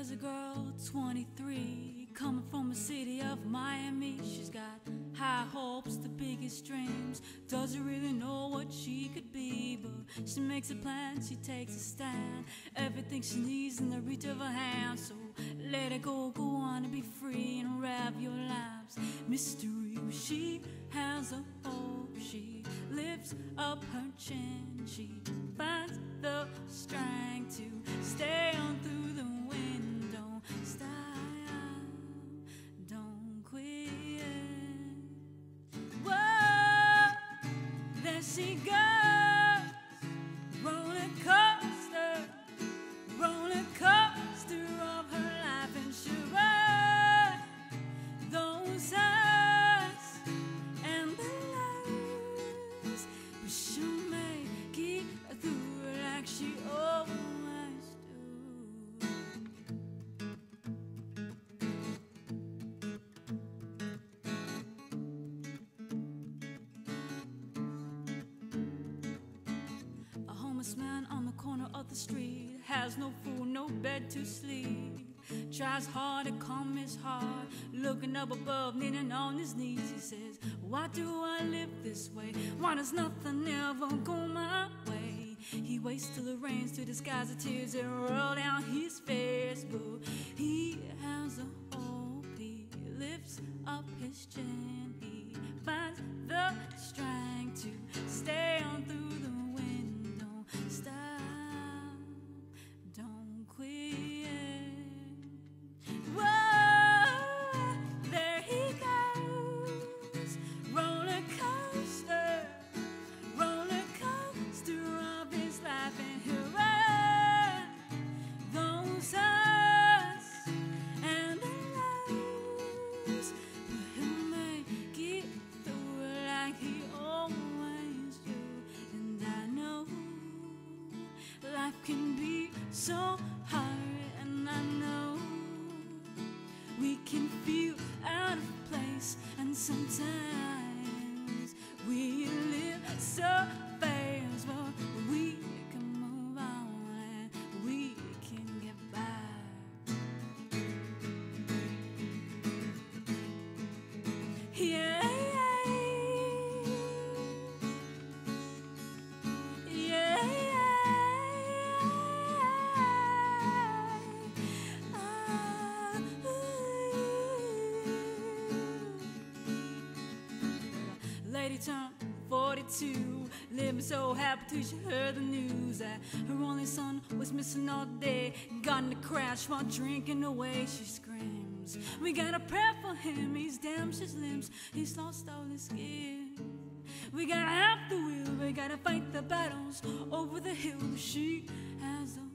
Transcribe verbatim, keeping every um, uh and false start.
She's a girl, twenty-three, coming from a city of Miami. She's got high hopes, the biggest dreams. Doesn't really know what she could be, but she makes a plan, she takes a stand. Everything she needs in the reach of her hand. So let it go, go on and be free and wrap your lives mystery. She has a hope, she lifts up her chin. She finds the strength to stay on through the wind. Don't stop, don't quit. Whoa, there she goes, roller coaster, roller coaster of her life, and she'll ride those highs and the lows, but she'll make it through like she always do. A homeless man on the corner of the street has no food, no bed to sleep. Tries hard to calm his heart, looking up above, kneeling on his knees. He says, why do I live this way? Why does nothing ever go my way? He waits till it rains to disguise the tears that roll down his face. But he has a hope, he lifts up his chin. He finds the strength to stay on through the wind. Don't stop, don't quit. Whoa, there he goes, roller coaster, roller coaster of his life, and he'll ride those highs and the lows, but he'll make it through like he always do. And I know life can be so hard, and I know we can feel out of place, and sometimes we live so fast, but we can move on and we can get by. Yeah, yeah, yeah. Lady turned forty-two, living so happy till she heard the news that her only son was missing all day. Got in a crash while drinking away. She screams, we gotta pray for him, he's damaged his limbs, he's lost all his skin. We gotta have the will, we gotta fight the battles over the hill. She has a